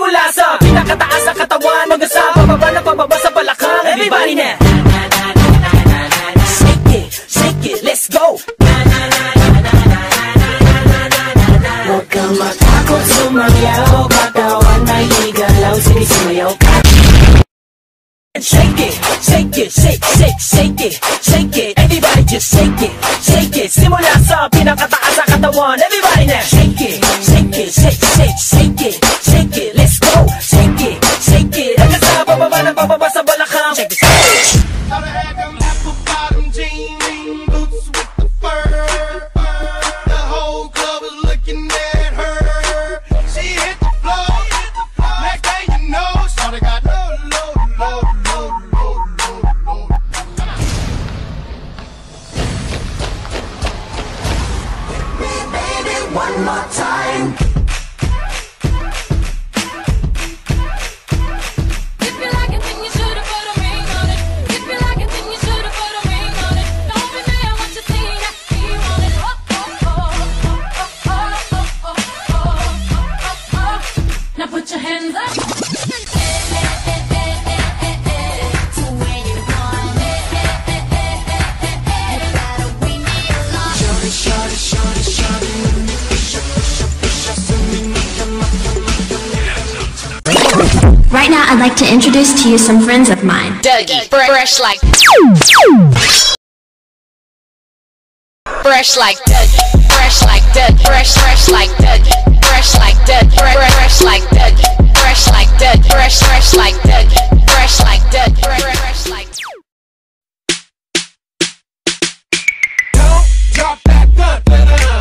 Simula sa pinakataas sa katawan hanggang sa pababa sa balakang. Everybody now, shake it, let's go. Huwag kang matakot, sumayaw, katawan ay igalaw, sige sumayaw ka. Shake it, shake it, shake it. Everybody just shake it. Simula sa pinakataas sa katawan. Everybody now, shake it, let's go. Shake it, hanggang sa pababa sa balakang. Check this out. Gotta have them apple bottom jean boots with the fur. The whole club is looking at her. She hit the floor. Next thing you know, shawty got low. Baby, one more time. If you like it, then you should've put a ring on it. If you like it, then you should've put a ring on it. Don't be mad what you see, that he want it. Now put your hands up. To where you want it. Right now, I'd like to introduce to you some friends of mine. Dougie, fresh like Dougie, fresh like Dougie, fresh like Dougie, fresh like Dougie, fresh like Dougie, fresh like Dougie, fresh like Dougie, fresh like Dougie, fresh like. Don't drop that gun.